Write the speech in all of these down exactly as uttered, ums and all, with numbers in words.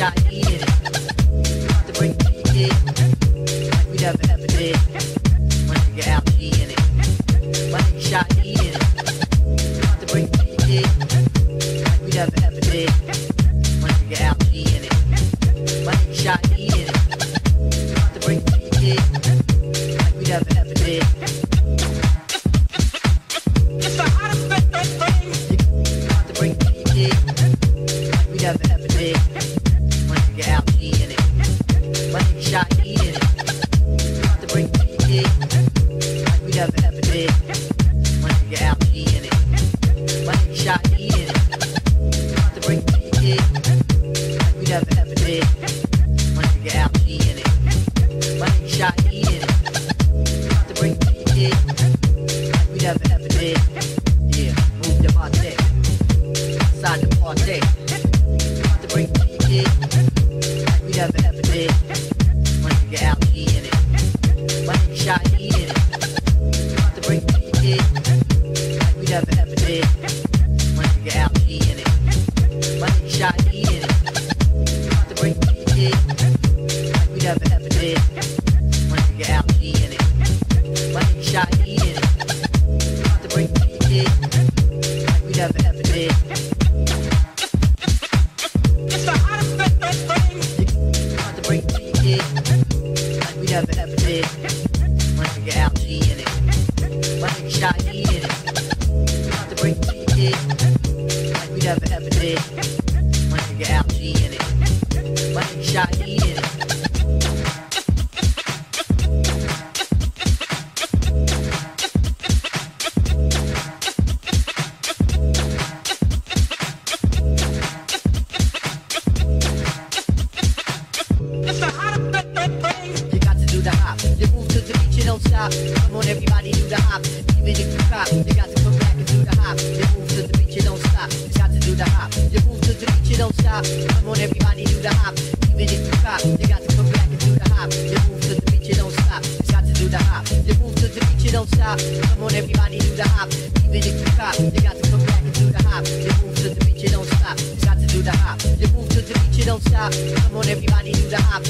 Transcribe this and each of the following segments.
shot heat in it. About to bring the heat in, like we never ever did. My nigga Al G in it. My nigga shot heat in it. About to bring the heat in, like we never ever did. My nigga Al G in it. My nigga shot heat in it. About to bring the heat in, like we never ever did. It's the hottest thing. About to bring the heat in, like we never ever did. My nigga Al G in it. My nigga shot heat in it. About to bring the heat in, like we never ever did. My nigga Al G in it. My nigga shot heat in it. About to bring the heat in, like we never ever did. My nigga Al G in it. My nigga shot heat in it. About to bring the heat in, like we never ever did. Yeah, move the body. Side the party. About to bring the heat in, like we never ever did. My nigga Al G in it. My nigga shot heat in it. About to bring the heat in, like we never ever did. My nigga Al G in it. My nigga shot heat in it. About to bring the heat in, like we never ever did. My nigga Al G in it. My nigga shot heat in it. About to bring the heat in, like we never ever did. It's the hottest thing. About to bring the heat in, like we never ever did. My nigga Al G in it. My nigga shot heat in it. About to bring the heat in, like we never ever did. My nigga Al G in it. My nigga shot heat in it. It's the hottest thing. You got to do the hop. You move to the beat, you don't stop. Come on, everybody, do the hop. Even if you cop, you got to come back and do the hop. You move to the beat, you don't stop. You got to do the hop. You move to the beat, you don't stop. Come on, everybody, do the hop. Even if you cop, you got to come back and do the hop. You move to the beat, you don't stop. You got to do the hop. You move to the beat, you don't stop. Come on, everybody, do the hop. Even if you cop, you got to come back and do the hop. You move to the beat, you don't stop. You got to do the hop. You move to the beat, you don't stop. Come on, everybody, do the hop.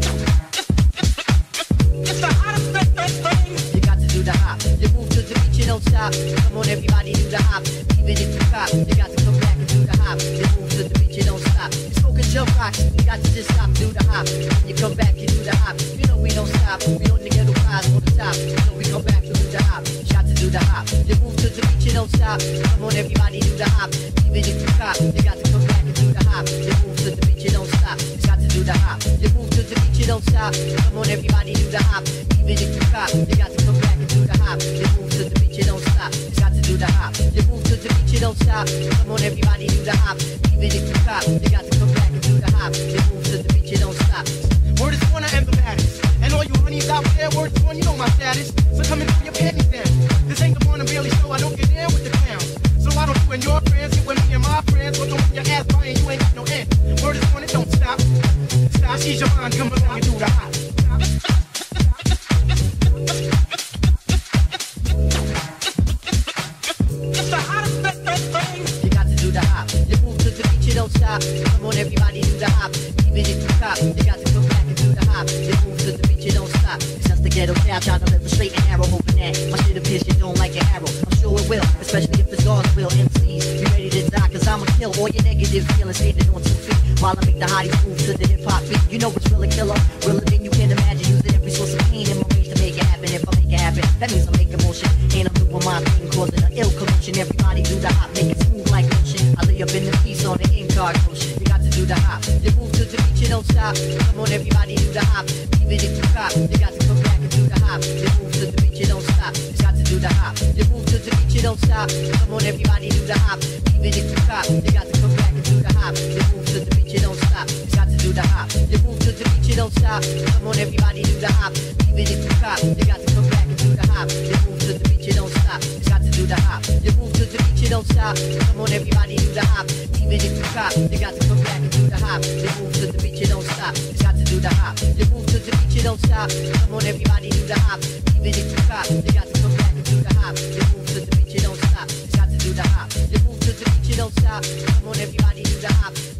It's the hottest thing. You got to do the hop. You move to the beat, you don't stop. Come on, everybody, do the hop. Even if you cop, you got to come back and do the hop. You move to the beat, you don't stop. You smoking jump rocks, you got to just stop, do the hop. When you come back, you do the hop. You know we don't stop. We on the ghetto rise on the top. You know we come back to do the hop. Shot to do the hop. You move to the beat, you don't stop. Come on, everybody, do the hop. Even if you cop, you got to come back and do the hop. You move to the beat, you don't stop. You got to do the hop. You move to the beat, you don't stop. Come on, everybody, do the hop. Even if you cop, you got to come back and do the hop. You move to the beat, you don't stop. You got to do the hop. You move to the beat, you don't stop. Come on, everybody, do the hop. Even if you cop, you got to come back and do the hop. You move to the beat, you don't stop. Word is one, I am the baddest. And all you honeys out there, word is one, you know my status. So come and pull your panties down. This ain't the Born and Bailey show, I don't get down with the clowns. So why don't you and your friends get with me and my friends? But don't your ass buying, you ain't got no end. Word is one, it don't stop. Stop, she's your mind, come along and do the hop. It's the hottest thing. You got to do the hop. You move to the beat, you don't stop. Come on, everybody, do the hop. Even if you cop, you got to come back and do the hop. You move to the beat, you don't stop. It's just the ghetto town, trying to live a straight and narrow, hoping that my shit appears you don't like an arrow. I'm sure it will, especially if it's God's will. M Cs, you ready to die, cause I'ma kill all your negative feelings standing on two feet. While I make the hotties move to the hip hop beat. You know it's real a killer, realer than you can imagine. Using every source of pain in my range to make it happen. If I make it happen, that means I'm making motion. And I'm doing my thing, causing an ill commotion. Everybody do the hop, make it smooth like motion. I lay up in the piece on the in-card motion. You got to do the hop. You move to the beat, you don't stop. Come on, everybody, do the hop. Even if you cop, you got to come back and do the hop. You move to the beat, you don't stop. You got to do the hop. You move to the beat, you don't stop. Come on, everybody, do the hop. Even if you cop, you got to come back and do the hop. You move to the beat, you don't stop. You got to do the hop. You move to the beat, you don't stop. Come on, everybody, do the hop. Even if you cop, you got to come back and do the hop. You move to the beat, you don't stop. You got to do the hop. You move to the beat, you don't stop. Come on, everybody, do the hop. Even if you cop, you got to come back and do the hop. You move to the beat, you don't stop. You got to do the hop. You move to the beat, you don't stop. Come on, everybody, do the hop. Even if you cop, you got to come back and do the hop. You move to the beat, you don't stop. You got to do the hop. You move to the beat, you don't stop. Come on, everybody, do the hop.